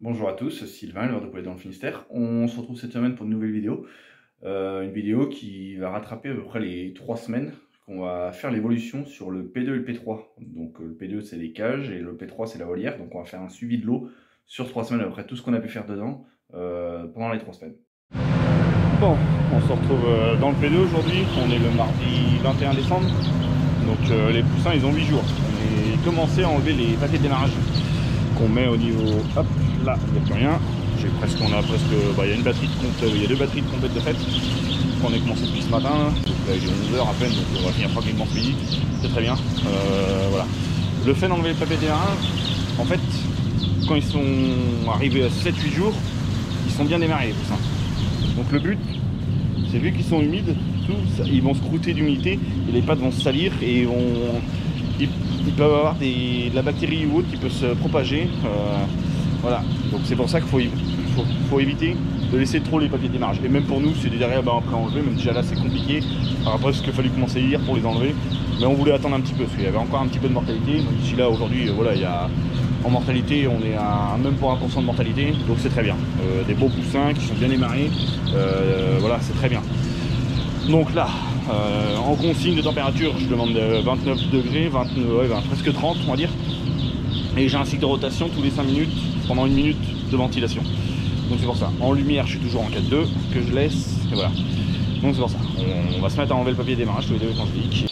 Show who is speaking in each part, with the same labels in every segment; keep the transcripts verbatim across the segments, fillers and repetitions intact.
Speaker 1: Bonjour à tous, c'est Sylvain, éleveur de poulets dans le Finistère. On se retrouve cette semaine pour une nouvelle vidéo. Euh, une vidéo qui va rattraper à peu près les trois semaines qu'on va faire l'évolution sur le P deux et le P trois. Donc le P deux c'est les cages et le P trois c'est la volière. Donc on va faire un suivi de l'eau sur trois semaines, après tout ce qu'on a pu faire dedans euh, pendant les trois semaines.
Speaker 2: Bon, on se retrouve dans le P deux aujourd'hui. On est le mardi vingt et un décembre. Donc euh, les poussins ils ont huit jours. On a commencé à enlever les papiers de démarrage qu'on met au niveau. Hop, là, il n'y a plus rien. J'ai presque, on a presque. Bah, il y a une batterie de compte, il y a deux batteries de complètes de fait. On est commencé depuis ce matin. Donc là il est onze heures à peine, donc on va finir tranquillement ce midi. C'est très bien. Euh, voilà. Le fait d'enlever les papiers de démarrage, en fait, quand ils sont arrivés à sept huit jours, ils sont bien démarrés les poussins. Donc le but, c'est vu qu'ils sont humides, tout, ça, ils vont se croûter d'humidité et les pattes vont se salir et vont, ils, ils peuvent avoir des, de la bactérie ou autre qui peut se propager. Euh, voilà, donc c'est pour ça qu'il faut, faut, faut éviter de laisser trop les papiers de démarrage. Et même pour nous, c'est des arrières bah, après enlever, même déjà là c'est compliqué. Alors après, ce qu'il fallait commencer hier pour les enlever, mais on voulait attendre un petit peu parce qu'il y avait encore un petit peu de mortalité. Donc ici là aujourd'hui, voilà, il y a en mortalité, on est à même pour un pour cent de mortalité, donc c'est très bien. Euh, des beaux poussins qui sont bien démarrés, euh, voilà, c'est très bien. Donc là, euh, en consigne de température, je demande vingt-neuf degrés, vingt-neuf, ouais, presque trente on va dire. Et j'ai un cycle de rotation tous les cinq minutes, pendant une minute de ventilation. Donc c'est pour ça. En lumière, je suis toujours en quatre deux, que je laisse, et voilà. Donc c'est pour ça. On, on va se mettre à enlever le papier de démarrage tous les deux quand je dis.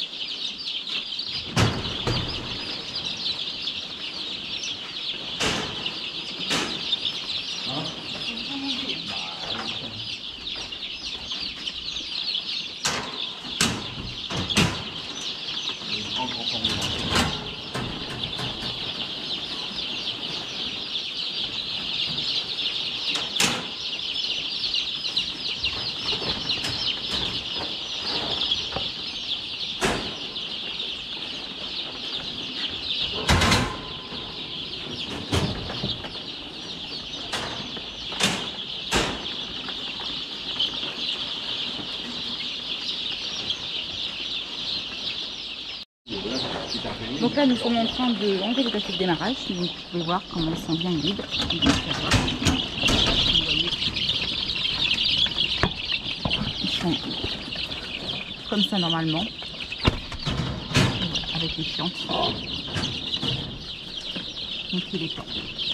Speaker 3: Donc là, nous sommes en train de enlever les papiers de démarrage. Donc vous pouvez voir comment ils sont bien humides. Ils sont comme ça normalement, avec les fientes. Donc il est temps.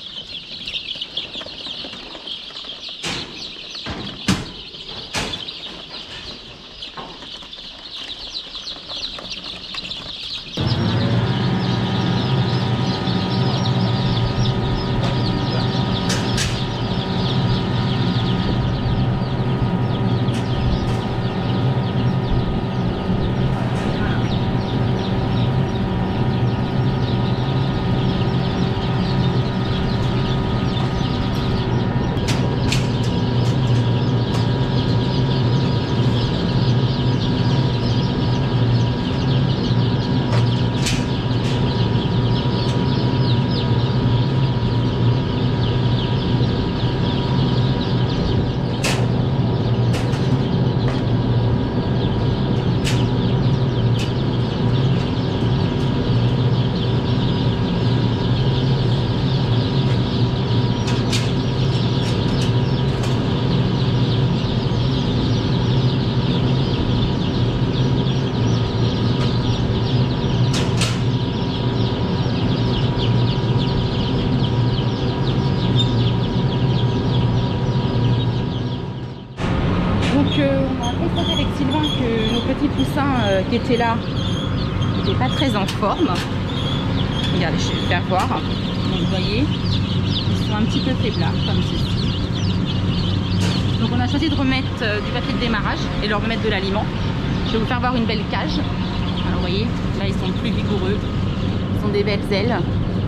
Speaker 3: Donc euh, on a constaté avec Sylvain que nos petits poussins euh, qui étaient là n'étaient pas très en forme. Regardez, je vais le faire voir. Donc vous voyez, ils sont un petit peu faiblards comme ceci. Donc on a choisi de remettre euh, du papier de démarrage et leur remettre de l'aliment. Je vais vous faire voir une belle cage. Alors vous voyez, là ils sont plus vigoureux. Ils ont des belles ailes.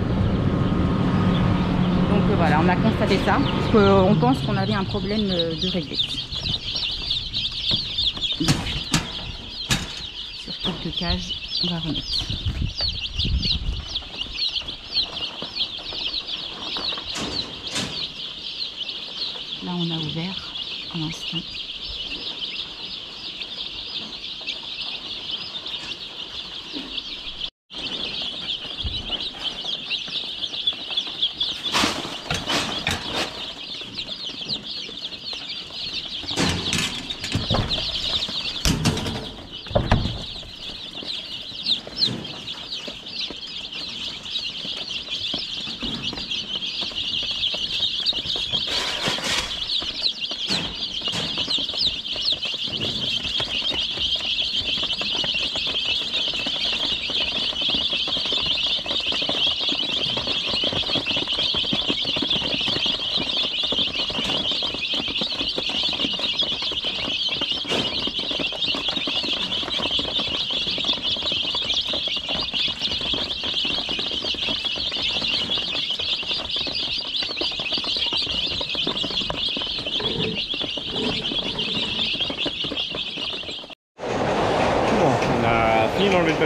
Speaker 3: Donc euh, voilà, on a constaté ça. Parce qu'on pense qu'on avait un problème de réglette. Sur quelques cages, on va remettre. Là, on a ouvert pour l'instant.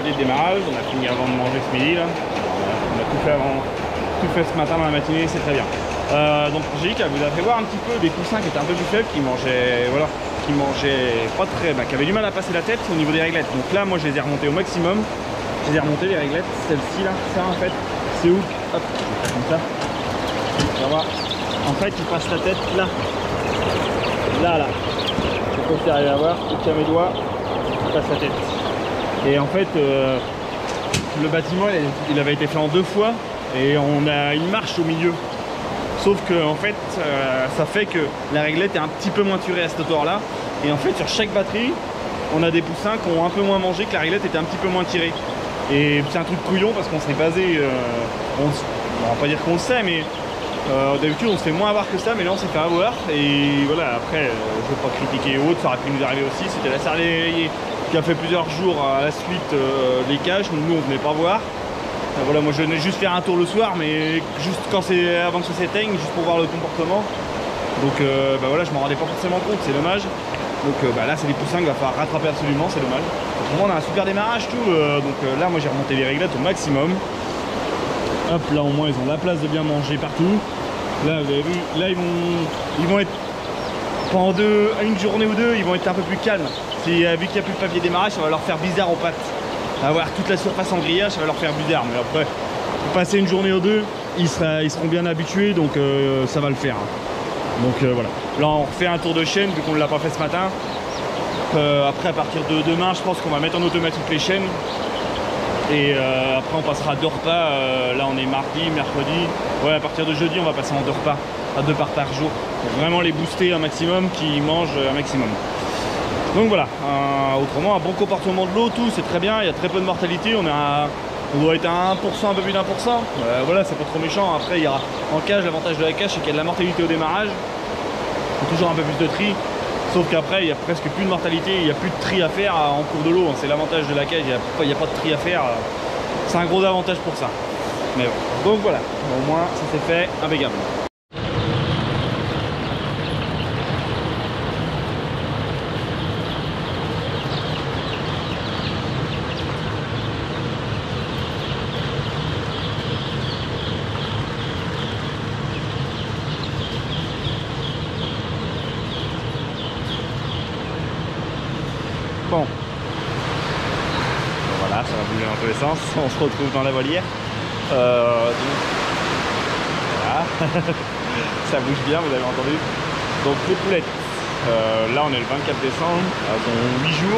Speaker 2: papier de démarrage, on a fini avant de manger ce midi là. On a tout fait avant, tout fait ce matin dans la matinée, c'est très bien. Euh, donc Angélique, elle vous a fait voir un petit peu des poussins qui étaient un peu plus faibles, qui mangeaient, voilà, qui mangeaient pas très, bah, qui avaient du mal à passer la tête au niveau des réglettes. Donc là, moi, je les ai remontés au maximum. Je les ai remontés les réglettes, celle-ci là, ça en fait, c'est où, hop, comme ça. Ça va. En fait, il passe la tête là, là, là. Je sais pas si t'arrives à voir, je tiens mes doigts, il passe la tête. Et en fait, euh, le bâtiment, il avait été fait en deux fois et on a une marche au milieu. Sauf que en fait, euh, ça fait que la réglette est un petit peu moins turée à cette hauteur-là. Et en fait, sur chaque batterie, on a des poussins qui ont un peu moins mangé, que la réglette était un petit peu moins tirée. Et c'est un truc couillon parce qu'on s'est basé, euh, on, on va pas dire qu'on le sait, mais euh, d'habitude on se fait moins avoir que ça, mais là on s'est fait avoir. Et voilà, après, euh, je veux pas critiquer ou autre, ça aurait pu nous arriver aussi. C'était la Sarlé qui a fait plusieurs jours à la suite euh, les cages, nous on venait pas voir. Euh, voilà, moi je venais juste faire un tour le soir, mais juste quand c'est avant que ça s'éteigne, juste pour voir le comportement. Donc euh, bah voilà, je m'en rendais pas forcément compte, c'est dommage. Donc euh, bah là c'est des poussins qu'il va falloir rattraper absolument, c'est dommage. Autrement on a un super démarrage tout, euh, donc euh, là moi j'ai remonté les réglettes au maximum. Hop, là au moins ils ont la place de bien manger partout. Là vous avez vu, là ils vont, ils vont être pendant deux, une journée ou deux, ils vont être un peu plus calmes. Si, euh, vu qu'il n'y a plus de papier démarrage, ça va leur faire bizarre aux pattes. Avoir toute la surface en grillage, ça va leur faire bizarre. Mais après, passer une journée ou deux, ils, sera, ils seront bien habitués, donc euh, ça va le faire. Donc euh, voilà. Là on refait un tour de chaîne vu qu'on ne l'a pas fait ce matin. Euh, après à partir de demain, je pense qu'on va mettre en automatique les chaînes. Et euh, après on passera à deux repas. Euh, là on est mardi, mercredi. Ouais, à partir de jeudi on va passer en deux repas, à deux parts par jour. Pour vraiment les booster un maximum, qu'ils mangent un maximum. Donc voilà, euh, autrement un bon comportement de l'eau, tout c'est très bien, il y a très peu de mortalité, on, a, on doit être à un pour cent, un peu plus d'un pour cent, euh, voilà c'est pas trop méchant. Après il y aura en cage, l'avantage de la cage c'est qu'il y a de la mortalité au démarrage, il faut toujours un peu plus de tri, sauf qu'après il y a presque plus de mortalité, il n'y a plus de tri à faire en cours de l'eau, c'est l'avantage de la cage, il n'y a, a pas de tri à faire, c'est un gros avantage pour ça. Mais bon. Donc voilà, au moins ça c'est fait impeccable. Bon, voilà, ça va bouger dans tous les sens, on se retrouve dans la volière. Euh, donc, voilà, ça bouge bien, vous avez entendu. Donc les poulettes, euh, là on est le vingt-quatre décembre, elles ont huit jours.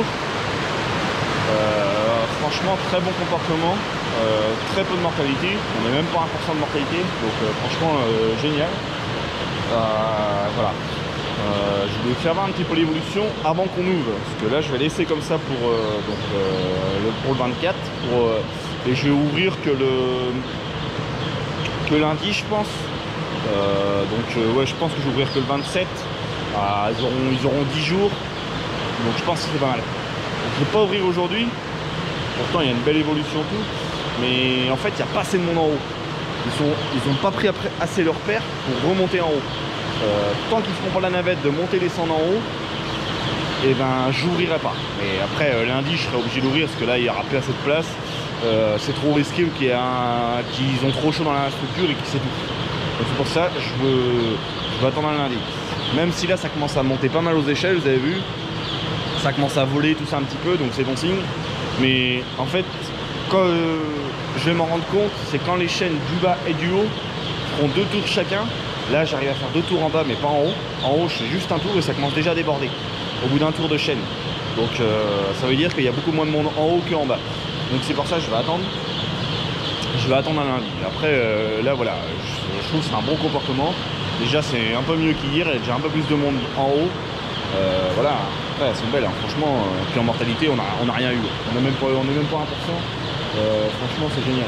Speaker 2: Euh, franchement, très bon comportement, euh, très peu de mortalité, on n'est même pas un pour cent de mortalité, donc euh, franchement euh, génial. Euh, voilà. Euh, je voulais faire voir un petit peu l'évolution avant qu'on ouvre, parce que là je vais laisser comme ça pour, euh, donc, euh, le, pour le vingt-quatre pour, euh, et je vais ouvrir que le que lundi je pense. Euh, donc euh, ouais, je pense que je vais ouvrir que le vingt-sept. Ah, ils, auront, ils auront dix jours, donc je pense que c'est pas mal. Donc, je ne vais pas ouvrir aujourd'hui, pourtant il y a une belle évolution tout, mais en fait il n'y a pas assez de monde en haut. Ils sont, ils ont pas pris après assez leur paire pour remonter en haut. Euh, tant qu'ils ne feront pas la navette de monter descendre en haut, et eh ben j'ouvrirai pas. Et après euh, lundi je serai obligé d'ouvrir parce que là il n'y aura plus assez de place. Euh, c'est trop risqué ou qu'il y a un... qu'ils ont trop chaud dans la structure et qu'ils s'étouffent. Donc c'est pour ça je veux... je veux attendre un lundi. Même si là ça commence à monter pas mal aux échelles, vous avez vu, ça commence à voler tout ça un petit peu, donc c'est bon signe. Mais en fait, quand euh, je vais m'en rendre compte, c'est quand les chaînes du bas et du haut feront deux tours chacun. Là j'arrive à faire deux tours en bas mais pas en haut. En haut je fais juste un tour et ça commence déjà à déborder au bout d'un tour de chaîne. Donc euh, ça veut dire qu'il y a beaucoup moins de monde en haut qu'en bas. Donc c'est pour ça que je vais attendre. Je vais attendre un lundi. Après euh, là voilà, je, je trouve que c'est un bon comportement. Déjà c'est un peu mieux qu'hier, il y a déjà un peu plus de monde en haut. Euh, voilà, après elles sont belles hein. Franchement. Euh, puis en mortalité on n'a on a rien eu. On n'est même pas, on est même pas un pour cent. Euh, franchement c'est génial.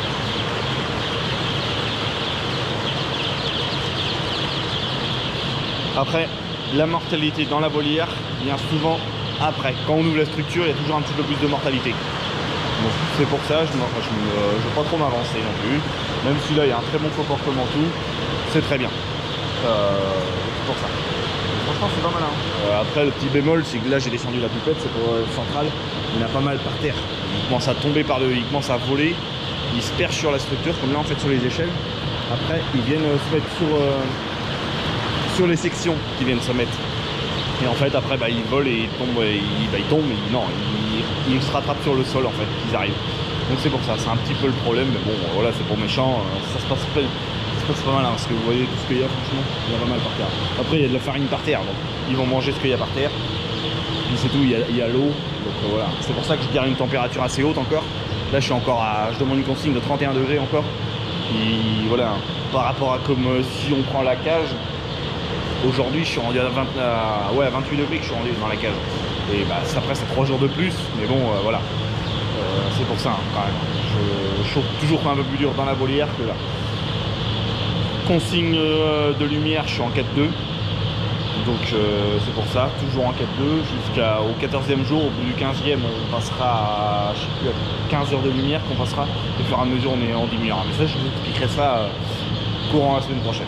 Speaker 2: Après, la mortalité dans la volière vient souvent après. Quand on ouvre la structure, il y a toujours un petit peu plus de mortalité. Donc c'est pour ça, je ne veux pas trop m'avancer non plus. Même si là, il y a un très bon comportement tout, c'est très bien. Euh, c'est pour ça. Franchement, c'est pas mal. Hein. Euh, après, le petit bémol, c'est que là, j'ai descendu la pipette, c'est pour le central. Il y en a pas mal par terre. il commence à tomber par le, il commence à voler, il se perche sur la structure, comme là en fait sur les échelles. Après, ils viennent se mettre sur, euh, sur les sections qui viennent se mettre. Et en fait, après, bah, ils volent et ils tombent, et ils, bah, ils tombent, mais non, ils, ils se rattrapent sur le sol en fait, qu'ils arrivent. Donc c'est pour ça, c'est un petit peu le problème, mais bon, voilà, c'est pour méchant, ça se passe pas, ça se passe pas mal, hein, parce que vous voyez tout ce qu'il y a, franchement, il y a pas mal par terre. Après, il y a de la farine par terre, donc ils vont manger ce qu'il y a par terre. Puis c'est tout, il y a, il y a l'eau, donc euh, voilà. C'est pour ça que je dirais une température assez haute encore. Là, je suis encore à, je demande une consigne de trente et un degrés encore. Et voilà, par rapport à comme euh, si on prend la cage, aujourd'hui, je suis rendu à, vingt, à, ouais, à vingt-huit degrés que je suis rendu dans la cage. Et bah, ça, après, c'est trois jours de plus, mais bon, euh, voilà. Euh, c'est pour ça, hein, quand même. Je, je chauffe toujours un peu plus dur dans la volière que là. Consigne euh, de lumière, je suis en quatre deux. Donc euh, c'est pour ça, toujours en quatre deux, jusqu'au quatorzième jour, au bout du quinzième, on passera à, je sais plus, à quinze heures de lumière qu'on passera, et au fur et à mesure on, est, on diminuera. Mais ça, je vous expliquerai ça euh, courant la semaine prochaine.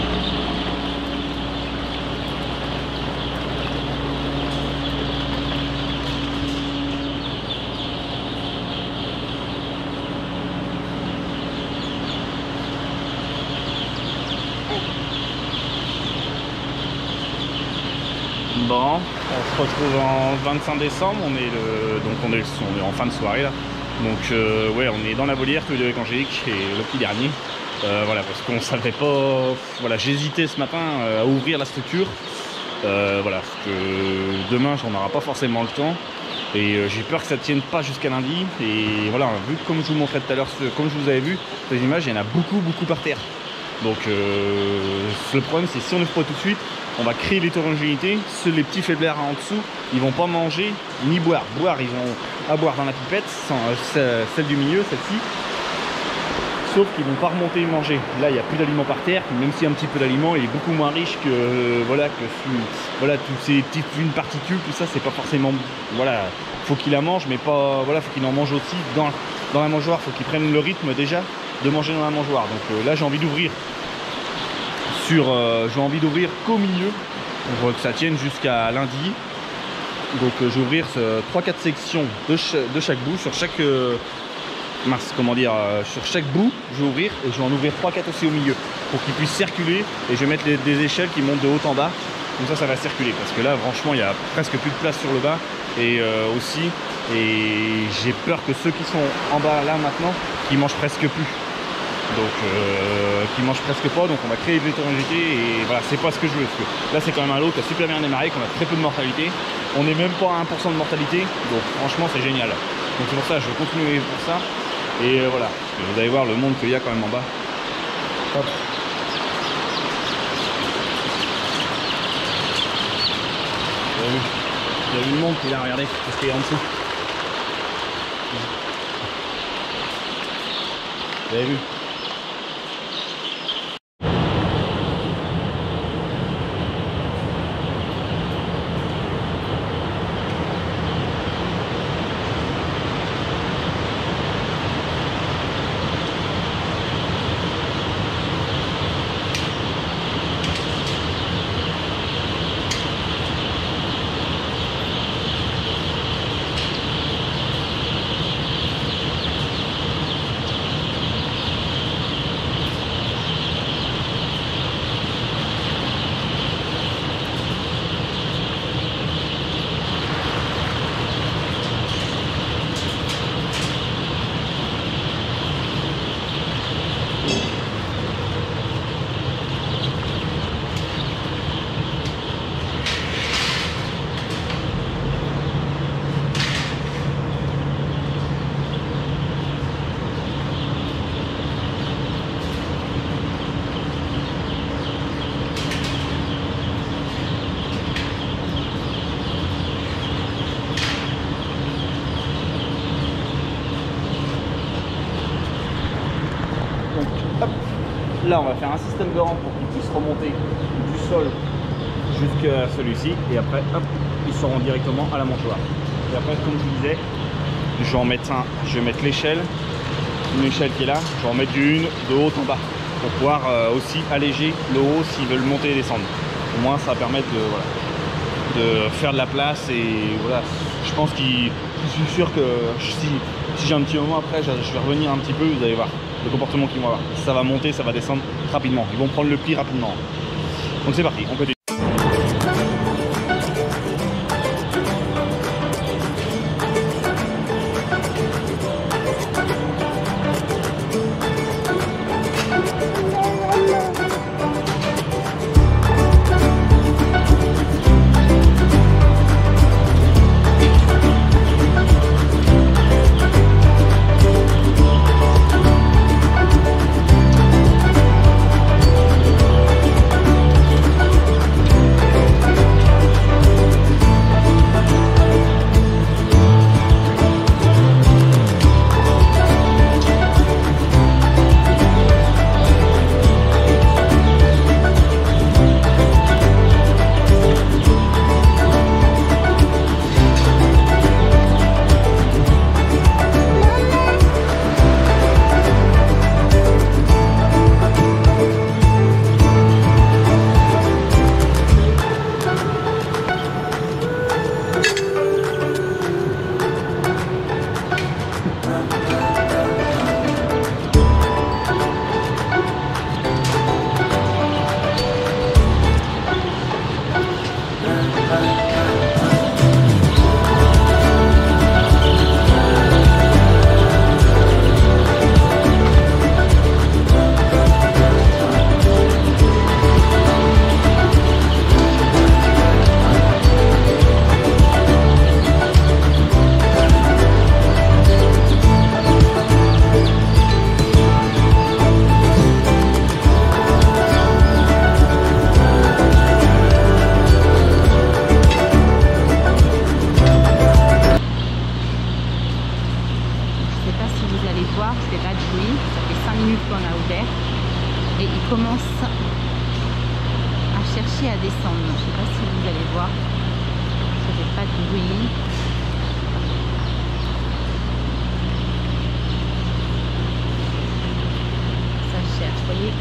Speaker 2: Bon, on se retrouve en vingt-cinq décembre, on est le, donc on est, on est en fin de soirée là. Donc euh, ouais, on est dans la volière tous les deux avec Angélique et le petit dernier. Euh, voilà, parce qu'on savait pas. Voilà, j'hésitais ce matin à ouvrir la structure. Euh, voilà, parce que demain on n'aura pas forcément le temps. Et euh, j'ai peur que ça tienne pas jusqu'à lundi. Et voilà, vu comme je vous montrais tout à l'heure, comme je vous avais vu, les images, il y en a beaucoup beaucoup par terre. Donc euh, le problème c'est si on ne ouvre pas tout de suite, on va créer l'hétérogénéité. Ceux, les petits faiblards en dessous, ils vont pas manger ni boire. Boire, ils vont à boire dans la pipette, sans, euh, celle du milieu, celle-ci. Sauf qu'ils vont pas remonter et manger. Là, il n'y a plus d'aliments par terre, même s'il y a un petit peu d'aliments, il est beaucoup moins riche que euh, voilà que voilà toutes ces petites fines particules, tout ça, c'est pas forcément. Voilà, faut qu'il la mange, mais pas. Voilà, faut qu'il en mange aussi dans dans la mangeoire. Faut qu'il prenne le rythme déjà de manger dans la mangeoire. Donc euh, là, j'ai envie d'ouvrir. Sur, euh, j'ai envie d'ouvrir qu'au milieu pour que ça tienne jusqu'à lundi. Donc euh, je vais ouvrir euh, trois quatre sections de, ch de chaque bout sur chaque euh, mince, comment dire euh, sur chaque bout je vais ouvrir et je vais en ouvrir trois quatre aussi au milieu pour qu'ils puissent circuler, et je vais mettre les, des échelles qui montent de haut en bas, comme ça ça va circuler, parce que là franchement il y a presque plus de place sur le bas, et euh, aussi et j'ai peur que ceux qui sont en bas là maintenant qui mangent presque plus. Donc euh, qui mange presque pas, donc on va créer de l'hétérogénéité, et voilà, c'est pas ce que je veux, parce que là c'est quand même un lot qui a super bien démarré, qu'on a très peu de mortalité, on n'est même pas à un pour cent de mortalité, donc franchement c'est génial. Donc c'est pour ça, je vais continuer pour ça, et euh, voilà, vous allez voir le monde qu'il y a quand même en bas. Hop. Vous avez vu, vous avez vu le monde qu'il y a, regardez, parce qu'il est en dessous. Vous avez vu. Là, on va faire un système de rampe pour qu'ils puissent remonter du sol jusqu'à celui-ci. Et après, hop, ils seront directement à la mangeoire. Et après, comme je vous disais, je vais en mettre un. Je vais mettre l'échelle, une échelle qui est là. Je vais en mettre une de haut en bas pour pouvoir euh, aussi alléger le haut s'ils veulent monter et descendre. Au moins, ça va permettre de, voilà, de faire de la place. Et voilà, je pense qu'ils je suis sûr que si, si j'ai un petit moment après, je vais revenir un petit peu, vous allez voir le comportement qu'ils vont avoir. Ça va monter, ça va descendre rapidement. Ils vont prendre le pli rapidement. Donc c'est parti, on continue.
Speaker 3: Et il commence à chercher à descendre. Je ne sais pas si vous allez voir. Ça fait pas de bruit. Ça cherche, vous voyez.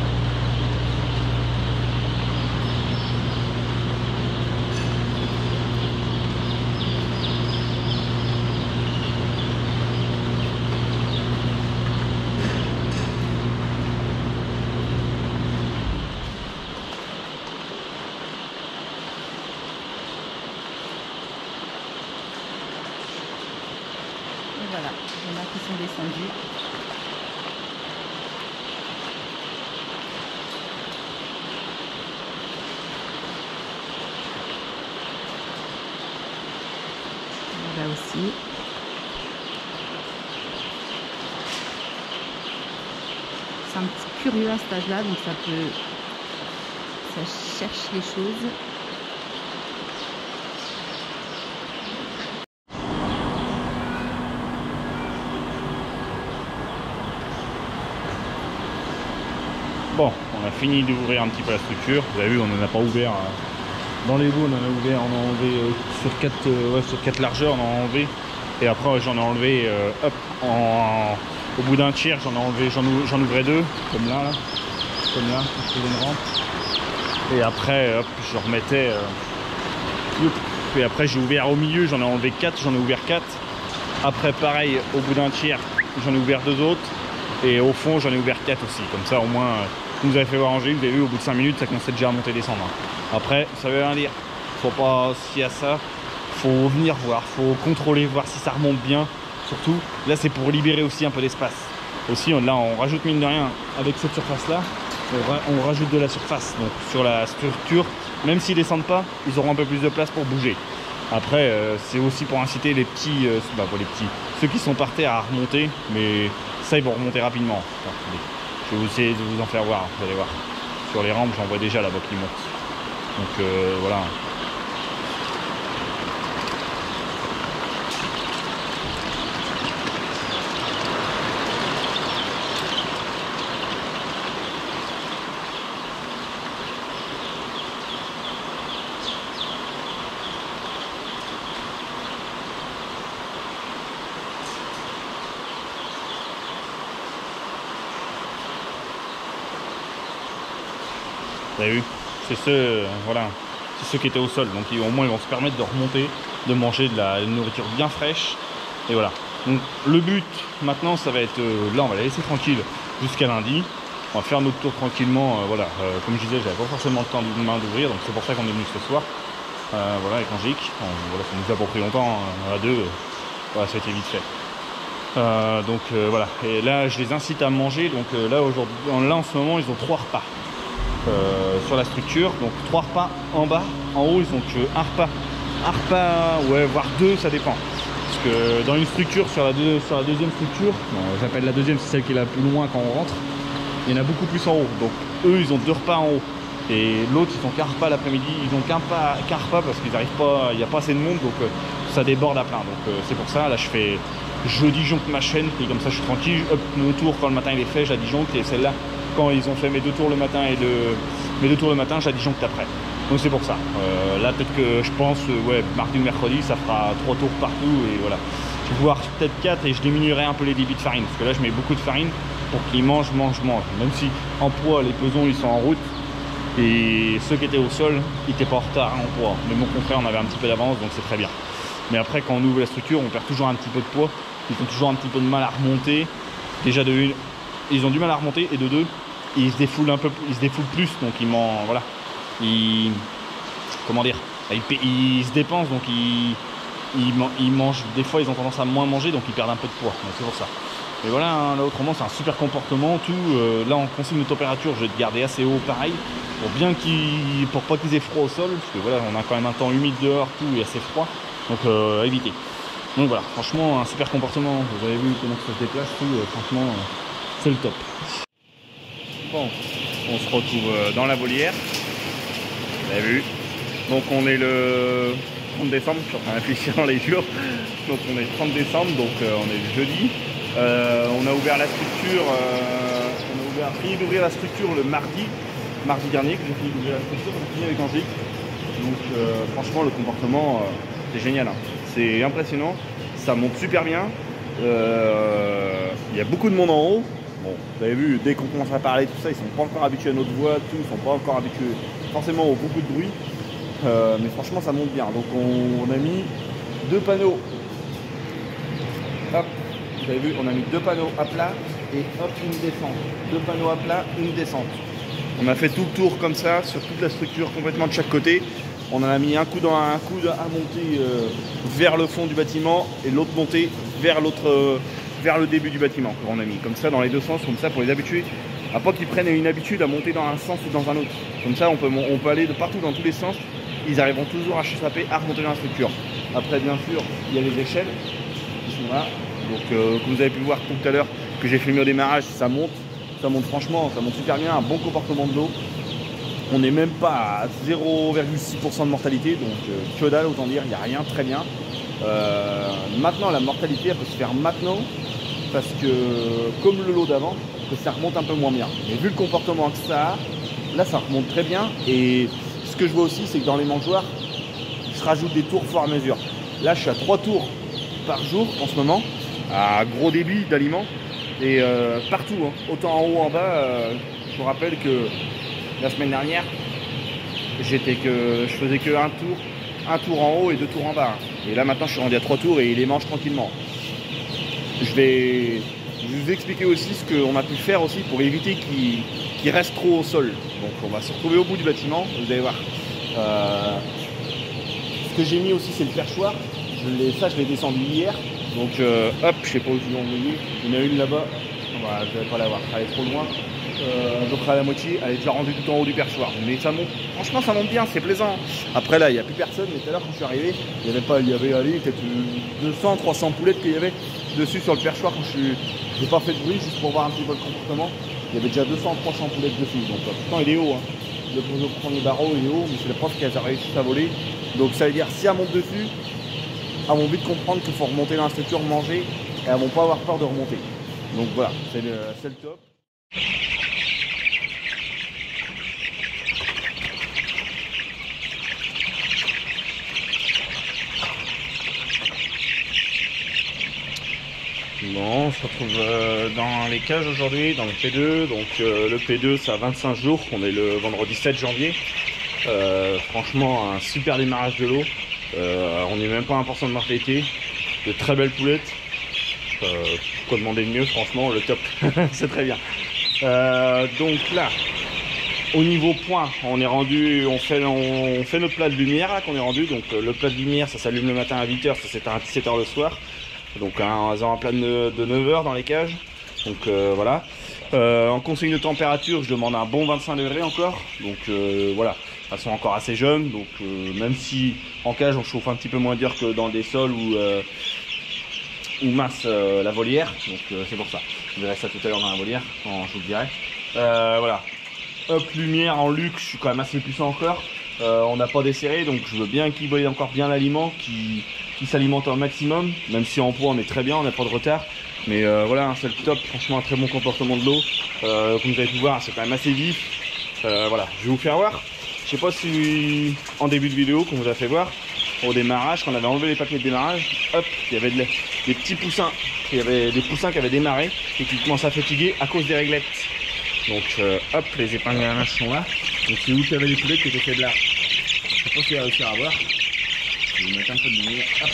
Speaker 3: Voilà, il y en a qui sont descendus. Là aussi. C'est un petit curieux à cet âge-là, donc ça peut... ça cherche les choses.
Speaker 2: Bon, on a fini d'ouvrir un petit peu la structure. Vous avez vu, on n'en a pas ouvert. Euh, dans les bouts, on en a ouvert, on a enlevé euh, sur quatre, euh, ouais, sur quatre largeurs, on en a enlevé. Et après, j'en ai enlevé, euh, hop, en, en, au bout d'un tiers, j'en ai enlevé, j'en ouvrais deux, comme là, là, comme là, je faisais une rampe. Et après, hop, je remettais. Euh, et après, j'ai ouvert au milieu, j'en ai enlevé quatre, j'en ai ouvert quatre. Après, pareil, au bout d'un tiers, j'en ai ouvert deux autres. Et au fond, j'en ai ouvert quatre aussi. Comme ça, au moins, euh, vous avez fait ranger, vous avez vu, au bout de cinq minutes, ça commençait déjà à monter et descendre. Après, ça veut rien dire. Faut pas s'il y a ça. Faut venir voir, faut contrôler, voir si ça remonte bien. Surtout, là, c'est pour libérer aussi un peu d'espace. Aussi, on, là, on rajoute mine de rien, avec cette surface-là, on, ra on rajoute de la surface. Donc, sur la structure, même s'ils descendent pas, ils auront un peu plus de place pour bouger. Après, euh, c'est aussi pour inciter les petits, euh, bah, pour les petits, ceux qui sont par terre à remonter, mais ça, ils vont remonter rapidement. Enfin, je vais essayer de vous en faire voir, vous allez voir. Sur les rampes, j'en vois déjà là-bas qui montent. Donc euh, voilà. Vous avez vu, c'est ceux, euh, voilà, c'est ceux qui étaient au sol, donc ils, au moins ils vont se permettre de remonter de manger de la nourriture bien fraîche. Et voilà. Donc le but maintenant, ça va être, euh, là on va la laisser tranquille jusqu'à lundi. On va faire notre tour tranquillement. Euh, voilà, euh, comme je disais, j'avais pas forcément le temps demain d'ouvrir, donc c'est pour ça qu'on est venu ce soir. Euh, voilà, avec Angélique. Bon, voilà, ça nous a pas pris longtemps, hein, à deux. Euh, voilà, ça a été vite fait. Euh, donc euh, voilà. Et là, je les incite à manger. Donc euh, là aujourd'hui, là en ce moment, ils ont trois repas euh, sur la structure. Donc trois repas en bas, en haut, ils ont que un repas, un repas, ouais, voire deux, ça dépend. Parce que dans une structure, sur la, deux, sur la deuxième structure, bon, j'appelle la deuxième, c'est celle qui est la plus loin quand on rentre, il y en a beaucoup plus en haut. Donc eux, ils ont deux repas en haut. Et l'autre, ils ont qu'un repas l'après-midi. Ils ont qu'un qu'un repas parce qu'ils n'arrivent pas, il n'y a pas assez de monde, donc euh, ça déborde à plein. Donc euh, c'est pour ça, là je fais, je disjoncte ma chaîne, et comme ça je suis tranquille. Hop, mon tour quand le matin il est fait, je la disjoncte. Et celle-là, quand ils ont fait mes deux tours le matin et le, mes deux tours le matin, je la disjoncte après. Donc c'est pour ça. Euh, là peut-être que je pense, euh, ouais, mardi ou mercredi, ça fera trois tours partout et voilà. Je vais pouvoir peut-être quatre et je diminuerai un peu les débits de farine. Parce que là je mets beaucoup de farine pour qu'ils mangent, mangent, mangent. Même si en poids, les pesons ils sont en route. Et ceux qui étaient au sol, ils n'étaient pas en retard en poids. Mais mon confrère, on avait un petit peu d'avance, donc c'est très bien. Mais après, quand on ouvre la structure, on perd toujours un petit peu de poids. Ils ont toujours un petit peu de mal à remonter. Déjà de une, ils ont du mal à remonter, et de deux, ils se défoulent un peu, ils se défoulent plus, donc ils m'en, voilà, ils, comment dire, ils, ils se dépensent, donc ils, ils, ils mangent. Des fois, ils ont tendance à moins manger, donc ils perdent un peu de poids. Donc c'est pour ça. Mais voilà, hein, là autrement, c'est un super comportement. Tout, euh, là, en consigne de température, je vais te garder assez haut, pareil. Pour bien qu'ils, pour pas qu'ils aient froid au sol, parce que voilà, on a quand même un temps humide dehors, tout et assez froid, donc euh, à éviter. Donc voilà, franchement, un super comportement. Vous avez vu comment ça se déplace, tout, euh, franchement, euh, c'est le top. Bon, on se retrouve euh, dans la volière. Vous avez vu. Donc on est le trente décembre, je suis en train de réfléchir dans les jours. Donc on est le trente décembre, donc euh, on est le jeudi. Euh, on a ouvert la structure, euh, on a ouvert, fini d'ouvrir la structure le mardi. Mardi dernier que j'ai fini d'ouvrir la structure, on a fini avec Angélique. Donc euh, franchement le comportement euh, c'est génial, hein. C'est impressionnant, ça monte super bien. Euh, il y a beaucoup de monde en haut. Bon, vous avez vu, dès qu'on commence à parler tout ça, ils sont pas encore habitués à notre voix, tout, ils sont pas encore habitués forcément au beaucoup de bruit. Euh, mais franchement ça monte bien. Donc on, on a mis deux panneaux. Hop, vous avez vu, on a mis deux panneaux à plat et hop une descente. Deux panneaux à plat, une descente. On a fait tout le tour comme ça, sur toute la structure, complètement de chaque côté. On en a mis un coup dans un coup à monter euh, vers le fond du bâtiment et l'autre montée vers l'autre, euh, vers le début du bâtiment. On a mis comme ça dans les deux sens, comme ça pour les habituer. À pas qu'ils prennent une habitude à monter dans un sens ou dans un autre. Comme ça, on peut, on peut aller de partout dans tous les sens. Ils arriveront toujours à chasser, à remonter dans la structure. Après, bien sûr, il y a les échelles qui sont là. Donc, euh, comme vous avez pu voir tout à l'heure que j'ai filmé au démarrage, ça monte. Ça monte franchement, ça monte super bien, un bon comportement de l'eau. On n'est même pas à zéro virgule six pour cent de mortalité, donc euh, que dalle, autant dire, il n'y a rien, très bien. Euh, maintenant, la mortalité, elle peut se faire maintenant, parce que, comme le lot d'avant, que ça remonte un peu moins bien. Mais vu le comportement que ça a, là, ça remonte très bien. Et ce que je vois aussi, c'est que dans les mangeoires, je rajoute des tours au fur et à mesure. Là, je suis à trois tours par jour en ce moment, à gros débit d'aliments. Et euh, partout, hein, autant en haut en bas, euh, je vous rappelle que la semaine dernière, j'étais que je faisais que un tour, un tour en haut et deux tours en bas. Et là maintenant je suis rendu à trois tours et il les mange tranquillement. Je vais vous expliquer aussi ce qu'on a pu faire aussi pour éviter qu'ils qu'ils restent trop au sol. Donc on va se retrouver au bout du bâtiment, vous allez voir. Euh, ce que j'ai mis aussi c'est le perchoir. Je ça je l'ai descendu hier. Donc euh, hop, je sais pas où je l'ai envoyé. Il y en a une là-bas. Voilà, je vais pas la voir, elle est trop loin. Euh, à peu près à la moitié, elle est déjà rendue tout en haut du perchoir. Mais ça monte, franchement ça monte bien, c'est plaisant. Après là, il n'y a plus personne, mais tout à l'heure quand je suis arrivé, il y avait pas, il y avait allez, peut-être deux cents, trois cents poulettes qu'il y avait dessus sur le perchoir quand je suis. J'ai pas fait de bruit juste pour voir un petit peu le comportement. Il y avait déjà deux cents, trois cents poulettes dessus. Donc pourtant il est haut, hein. Le, le premier barreau il est haut, mais c'est la preuve qu'elles ont réussi à voler. Donc ça veut dire si elles montent dessus, elles vont vite comprendre qu'il faut remonter dans la structure, manger, et elles vont pas avoir peur de remonter. Donc voilà, c'est le, c'est le top. Bon, on se retrouve euh, dans les cages aujourd'hui, dans le P deux. Donc euh, le P deux, ça a vingt-cinq jours. On est le vendredi sept janvier. Euh, franchement, un super démarrage de l'eau. Euh, on n'est même pas à un pour cent de mortalité. De très belles poulettes. Euh, quoi demander de mieux, franchement, le top. C'est très bien. Euh, donc là, au niveau point, on est rendu, on fait, on fait notre plat de lumière là qu'on est rendu. Donc euh, le plat de lumière, ça s'allume le matin à huit heures, ça s'éteint à dix-sept heures le soir. Donc un, un plat de, de neuf heures dans les cages. Donc euh, voilà. Euh, en consigne de température, je demande un bon vingt-cinq degrés encore. Donc euh, voilà, elles sont encore assez jeunes. Donc euh, même si en cage on chauffe un petit peu moins dur que dans des sols ou euh, ou mince euh, la volière. Donc euh, c'est pour ça. Je verrai ça tout à l'heure dans la volière quand je vous le dirai. Euh, voilà. Hop, lumière en luxe, je suis quand même assez puissant encore. Euh, on n'a pas desserré, donc je veux bien qu'il voie encore bien l'aliment, qu'il qui s'alimente au maximum. Même si en poids on est très bien, on n'a pas de retard. Mais euh, voilà, c'est le top, franchement un très bon comportement de l'eau. Euh, comme vous avez pu voir, c'est quand même assez vif. Euh, voilà, je vais vous faire voir. Je sais pas si en début de vidéo qu'on vous a fait voir, au démarrage, quand on avait enlevé les papiers de démarrage, hop, il y avait de, des petits poussins. Il y avait des poussins qui avaient démarré et qui commençaient à fatiguer à cause des réglettes. Donc euh, hop, les épingles à linge sont là. Donc c'est où qu'il y avait les poulettes qui étaient faites là. Je sais pas si on va réussir à voir. Je vais vous mettre un peu de lumière. Hop.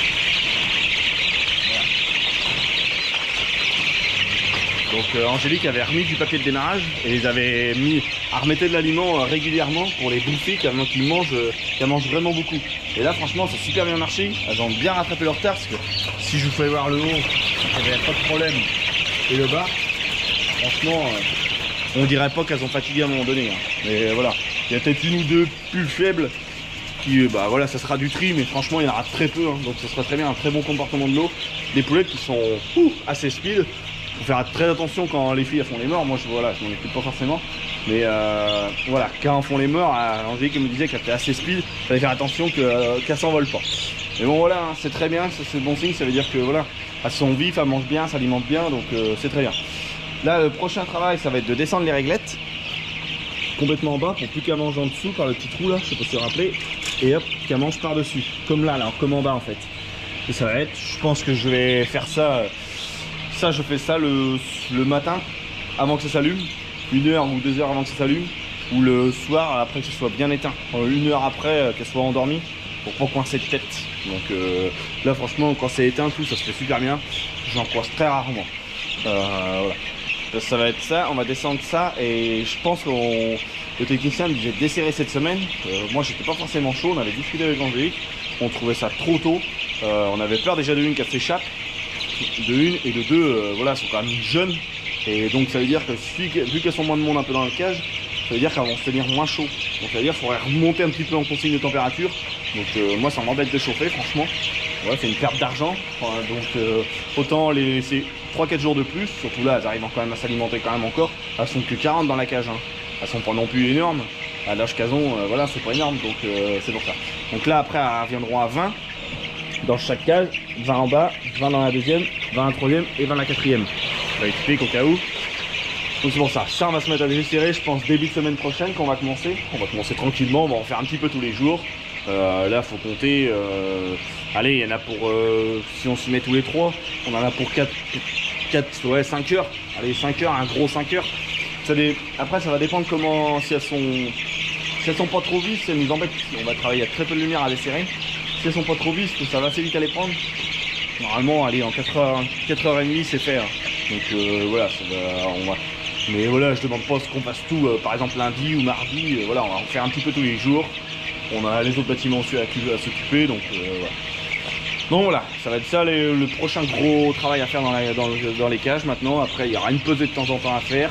Speaker 2: Donc euh, Angélique avait remis du papier de démarrage et les avait mis à remettre de l'aliment euh, régulièrement pour les bouffer, avant qu'ils mangent, euh, qu'ils mangent vraiment beaucoup. Et là franchement ça a super bien marché, elles ont bien rattrapé leur retard parce que si je vous fais voir le haut, il n'y avait pas de problème. Et le bas, franchement, euh, on dirait pas qu'elles ont fatigué à un moment donné. Hein. Mais euh, voilà, il y a peut-être une ou deux plus faibles qui, bah voilà, ça sera du tri, mais franchement il y en aura très peu. Hein. Donc ce sera très bien, un très bon comportement de l'eau. Des poulettes qui sont ouh, assez speed. Faut faire très attention quand les filles elles font les morts. Moi je voilà, je m'en occupe pas forcément, mais euh, voilà, quand elles font les morts, Angélique me disait qu'elle était assez speed, fallait faire attention que euh, qu'elle s'envole pas. Mais bon voilà, hein, c'est très bien, c'est bon signe, ça veut dire que voilà, elles sont vives, elles mangent bien, s'alimentent bien, donc euh, c'est très bien. Là le prochain travail ça va être de descendre les réglettes complètement en bas pour plus qu'elles mangent en dessous par le petit trou là, je sais pas si vous vous rappelez, et hop, qu'elles mangent par dessus, comme là, là, comme en bas en fait. Et ça va être, je pense que je vais faire ça. Euh, Ça, je fais ça le, le matin avant que ça s'allume, une heure ou deux heures avant que ça s'allume, ou le soir après que ce soit bien éteint, une heure après qu'elle soit endormie pour pas coincer de tête. Donc euh, là, franchement, quand c'est éteint, tout ça se fait super bien. J'en croise très rarement. Euh, voilà. Ça va être ça, on va descendre ça et je pense que le technicien me disait de desserrer cette semaine. Euh, moi, j'étais pas forcément chaud, on avait discuté avec Angélique, on trouvait ça trop tôt. Euh, on avait peur déjà de une qu'elle s'échappe. De une et de deux, euh, voilà, sont quand même jeunes et donc ça veut dire que si, vu qu'elles sont moins de monde un peu dans le cage, ça veut dire qu'elles vont se tenir moins chaud. Donc ça veut dire qu'il faudrait remonter un petit peu en consigne de température. Donc euh, moi ça m'embête de chauffer franchement. Ouais, c'est une perte d'argent. Enfin, donc euh, autant les laisser trois quatre jours de plus, surtout là elles arrivent quand même à s'alimenter quand même encore. Elles sont que quarante dans la cage. Hein. Elles sont pas non plus énormes. À l'âge qu'elles ont, euh, voilà, c'est pas énorme, donc euh, c'est pour ça. Donc là après elles reviendront à vingt. Dans chaque cage, vingt en bas, vingt dans la deuxième, vingt dans la troisième et vingt dans la quatrième. Je vais expliquer au cas où. Donc c'est pour ça, ça on va se mettre à desserrer, je pense début de semaine prochaine qu'on va commencer. On va commencer tranquillement, on va en faire un petit peu tous les jours. Euh, là faut compter, euh, allez il y en a pour, euh, si on s'y met tous les trois, on en a pour quatre, quatre, ouais cinq heures. Allez cinq heures, un gros cinq heures. Ça dé... Après ça va dépendre comment, si elles sont, si elles sont pas trop vives, ça nous embête. On va travailler à très peu de lumière à desserrer. Si elles sont pas trop vives, ça va assez vite à les prendre. Normalement, allez, en quatre heures trente c'est fait. Hein. Donc euh, voilà, ça va, on va. Mais voilà, je demande pas ce qu'on fasse tout, euh, par exemple lundi ou mardi. Euh, voilà, on va en faire un petit peu tous les jours. On a les autres bâtiments aussi à, à s'occuper, donc euh, voilà. Donc voilà, ça va être ça les, le prochain gros travail à faire dans, la, dans, dans les cages maintenant. Après, il y aura une pesée de temps en temps à faire.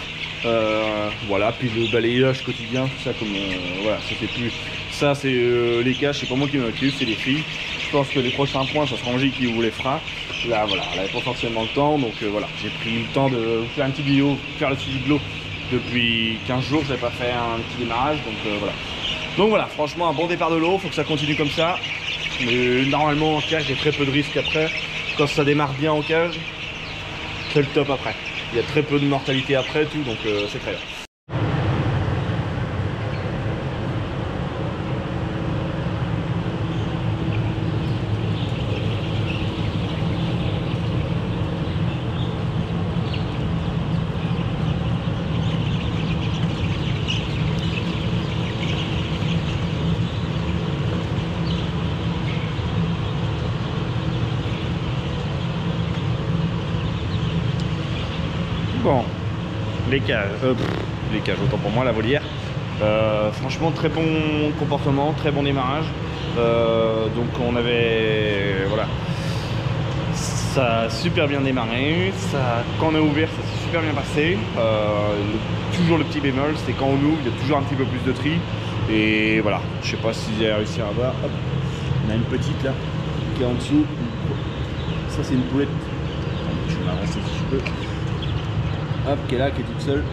Speaker 2: Euh, voilà, puis le balayage quotidien, tout ça comme euh, voilà, c'était plus. Ça c'est euh, les cages, c'est pas moi qui m'en occupe, c'est les filles. Je pense que les prochains points, ça sera Angie qui vous les fera. Là voilà, elle avait pas forcément le temps, donc euh, voilà, j'ai pris le temps de vous faire une petite vidéo, faire le suivi de l'eau depuis quinze jours, j'avais pas fait un petit démarrage, donc euh, voilà. Donc voilà, franchement un bon départ de l'eau, faut que ça continue comme ça. Mais normalement en cage, j'ai très peu de risques après. Quand ça démarre bien en cage, c'est le top après. Il y a très peu de mortalité après tout, donc euh, c'est très bien. les cages, euh, les cages, autant pour moi, la volière. Euh, franchement, très bon comportement, très bon démarrage. Euh, donc on avait, voilà, ça a super bien démarré. Ça, quand on a ouvert, ça s'est super bien passé. Euh, le, toujours le petit bémol, c'est quand on ouvre, il y a toujours un petit peu plus de tri. Et voilà, je sais pas si j'ai réussi à voir. Hop, on a une petite là qui est en dessous. Ça c'est une poulette. Je vais m'avancer si je peux. Hop, qui est là, qui est toute seule.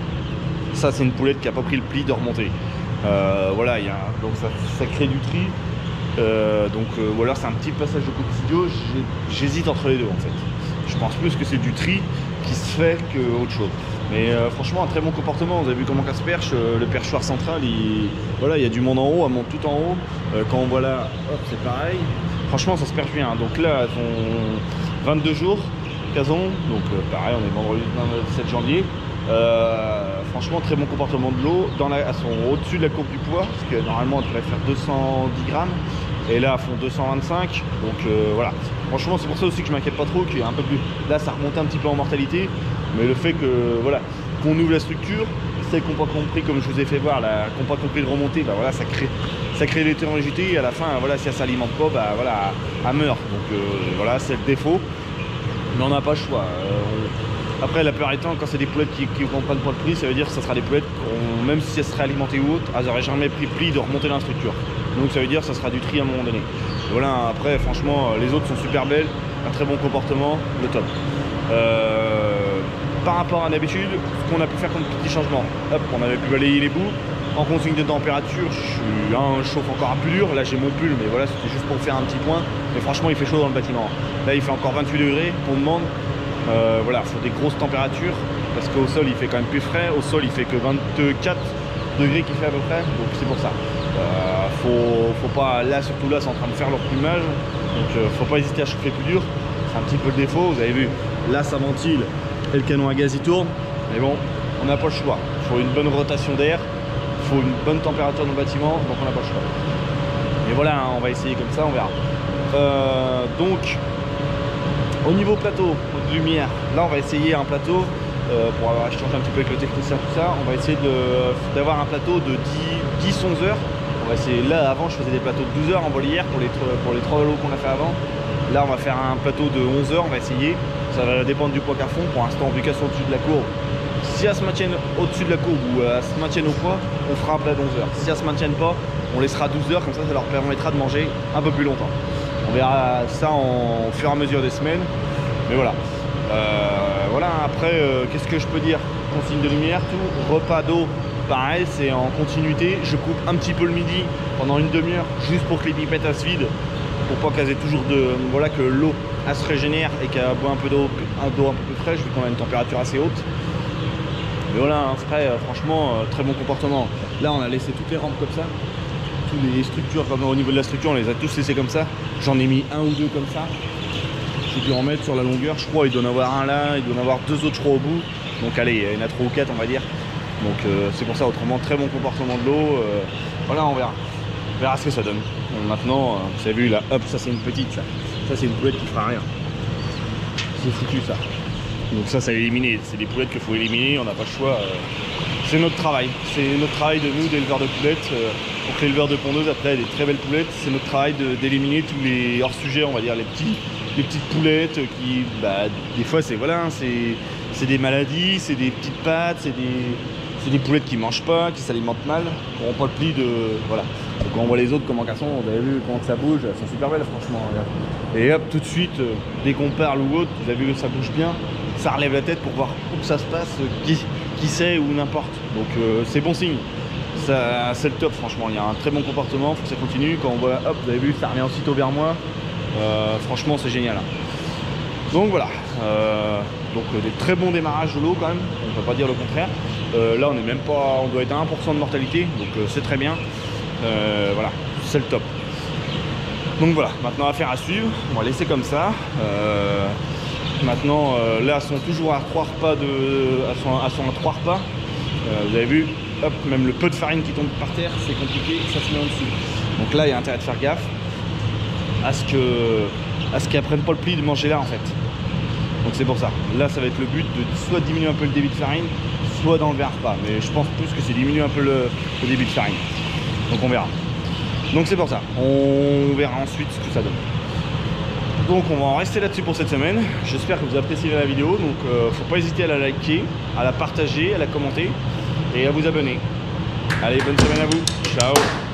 Speaker 2: Ça c'est une poulette qui a pas pris le pli de remonter. Euh, voilà, y a, donc ça, ça crée du tri. Euh, donc euh, ou alors c'est un petit passage de coccidio. J'hésite entre les deux en fait. Je pense plus que c'est du tri qui se fait que autre chose. Mais euh, franchement un très bon comportement. Vous avez vu comment ça se perche, euh, le perchoir central, il, voilà, il y a du monde en haut, elle monte tout en haut. Euh, quand on voit là, hop, c'est pareil. Franchement ça se perche bien. Donc là elles ont vingt-deux jours, Cazon. Donc euh, pareil, on est vendredi vingt-sept janvier. Euh, franchement très bon comportement de l'eau. Elles sont au-dessus de la courbe du poids, parce que normalement elles devraient faire deux cent dix grammes. Et là elles font deux cent vingt-cinq. Donc euh, voilà. Franchement c'est pour ça aussi que je m'inquiète pas trop, qu'il y a un peu plus. Là ça remontait un petit peu en mortalité. Mais le fait que voilà, qu'on ouvre la structure, celles qui n'ont pas compris, comme je vous ai fait voir, qui n'ont pas compris de remonter, bah voilà, ça crée, ça crée l'hétérogénéité et à la fin, voilà, si elle ne s'alimente pas, bah voilà, elle meurt. Donc euh, voilà, c'est le défaut. Mais on n'a pas le choix. Euh, on... Après, la plupart du temps, quand c'est des poulettes qui ne comprennent pas le prix, ça veut dire que ça sera des poulettes, même si elles seraient alimentées ou autres, elles n'auraient jamais pris le pli de remonter dans la structure. Donc ça veut dire que ça sera du tri à un moment donné. Et voilà, après, franchement, les autres sont super belles, un très bon comportement, le top. Euh... Par rapport à d'habitude, ce qu'on a pu faire comme petit changement, hop, on avait pu balayer les bouts. En consigne de température, je suis un chauffe encore un peu dur. Là j'ai mon pull, mais voilà, c'était juste pour faire un petit point. Mais franchement, il fait chaud dans le bâtiment. Là, il fait encore vingt-huit degrés, qu'on demande. Euh, voilà, il faut des grosses températures parce qu'au sol, il fait quand même plus frais. Au sol, il fait que vingt-quatre degrés qu'il fait à peu près. Donc c'est pour ça. Euh, faut, faut pas, là, surtout là, c'est en train de faire leur plumage. Donc euh, faut pas hésiter à chauffer plus dur. C'est un petit peu le défaut. Vous avez vu, là, ça ventile. Et le canon à gaz il tourne, mais bon, on n'a pas le choix. Il faut une bonne rotation d'air, il faut une bonne température dans le bâtiment, donc on n'a pas le choix. Et voilà, hein, on va essayer comme ça, on verra. Euh, donc, au niveau plateau, de lumière, là on va essayer un plateau, euh, pour avoir échangé un petit peu avec le technicien, tout ça, on va essayer d'avoir un plateau de dix onze heures. On va essayer, là avant je faisais des plateaux de douze heures en volière pour les, pour les trois lots qu'on a fait avant. Là on va faire un plateau de onze heures, on va essayer. Ça va dépendre du poids qu'à fond. Pour l'instant, vu qu'elles sont au-dessus de la courbe, si elles se maintiennent au-dessus de la courbe ou elles se maintiennent au poids, on fera un plat d'onze heures. Si elles se maintiennent pas, on laissera douze heures, comme ça, ça leur permettra de manger un peu plus longtemps. On verra ça en, au fur et à mesure des semaines. Mais voilà. Euh, voilà, après, euh, qu'est-ce que je peux dire? Consigne de lumière, tout. Repas d'eau, pareil, c'est en continuité. Je coupe un petit peu le midi pendant une demi-heure, juste pour que les pipettes elles se vident. Pour pas qu'elles aient toujours de. Voilà, que l'eau elle se régénère et qu'elle boit un peu d'eau un, un peu plus fraîche vu qu'on a une température assez haute. Mais voilà, un frais, euh, franchement, euh, très bon comportement. Là, on a laissé toutes les rampes comme ça. Toutes les structures, comme au niveau de la structure, on les a tous laissés comme ça. J'en ai mis un ou deux comme ça. J'ai dû en mettre sur la longueur, je crois. Il doit en avoir un là, il doit en avoir deux autres, je crois, au bout. Donc, allez, il y en a trois ou quatre, on va dire. Donc, euh, c'est pour ça, autrement, très bon comportement de l'eau. Euh, voilà, on verra. On verra ce que ça donne. Donc, maintenant, euh, vous avez vu là, hop, ça c'est une petite, ça. Ça c'est une poulette qui fera rien. C'est foutu ça. Donc ça, ça est éliminé. C'est des poulettes qu'il faut éliminer, on n'a pas le choix. C'est notre travail. C'est notre travail de nous, d'éleveurs de poulettes. Pour que l'éleveur de pondeuses, après, ait des très belles poulettes, c'est notre travail d'éliminer tous les hors-sujets, on va dire, les, petits, les petites poulettes qui, bah, des fois, c'est voilà, c'est des maladies, c'est des petites pattes, c'est des, des poulettes qui mangent pas, qui s'alimentent mal, qui n'auront pas le pli de... Voilà. Donc quand on voit les autres comment elles sont, vous avez vu comment ça bouge, elles sont super belles franchement. Et hop, tout de suite, dès qu'on parle ou autre, vous avez vu que ça bouge bien, ça relève la tête pour voir où ça se passe, qui, qui sait ou n'importe. Donc euh, c'est bon signe, c'est le top franchement, il y a un très bon comportement, il faut que ça continue. Quand on voit, hop, vous avez vu, ça revient aussitôt vers moi, euh, franchement c'est génial. Donc voilà, euh, donc euh, des très bons démarrages de l'eau quand même, on ne peut pas dire le contraire. Euh, là on est même pas, on doit être à un pour cent de mortalité, donc euh, c'est très bien. Euh, voilà, c'est le top. Donc voilà, maintenant affaire à suivre, on va laisser comme ça. Euh, maintenant, euh, là, elles sont toujours à trois repas de, elles sont, elles sont à trois repas. Euh, vous avez vu, hop, même le peu de farine qui tombe par terre, c'est compliqué, ça se met en dessous. Donc là, il y a intérêt de faire gaffe à ce que, à ce qu'elles prennent pas le pli de manger là en fait. Donc c'est pour ça. Là, ça va être le but de soit diminuer un peu le débit de farine, soit dans le vert pas, mais je pense plus que c'est diminuer un peu le, le débit de farine. Donc on verra. Donc c'est pour ça, on verra ensuite ce que ça donne. Donc on va en rester là-dessus pour cette semaine. J'espère que vous apprécierez la vidéo, donc euh, faut pas hésiter à la liker, à la partager, à la commenter et à vous abonner. Allez, bonne semaine à vous, ciao.